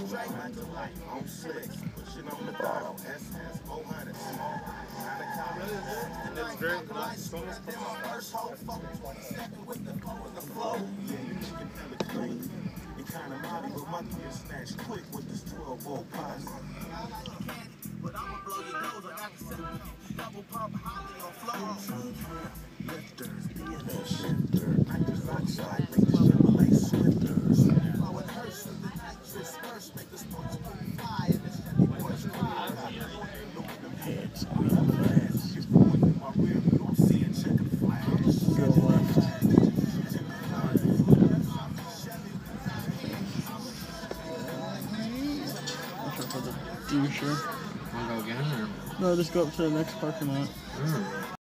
On slicks, pushing on the throttle, SS 400. And it's very nice. First whole fucking 27 with the flow. Yeah, you looking hella clean. You kinda naughty, but monkey is snatched quick with this 12-volt posse. But I'ma blow your nose like I can say. Double pump, holly on flow. Lifters, DNS shifter, nitrous oxide, make the Chevrolet swifters. Flow and hearse, the nitrous first, make the sports fly, and the Chevy boys cry. Look at them heads, green flags. If you point in my rear, you don't see a checkered flag. Go left. You sure? Wanna go again or? No, just go up to the next parking lot.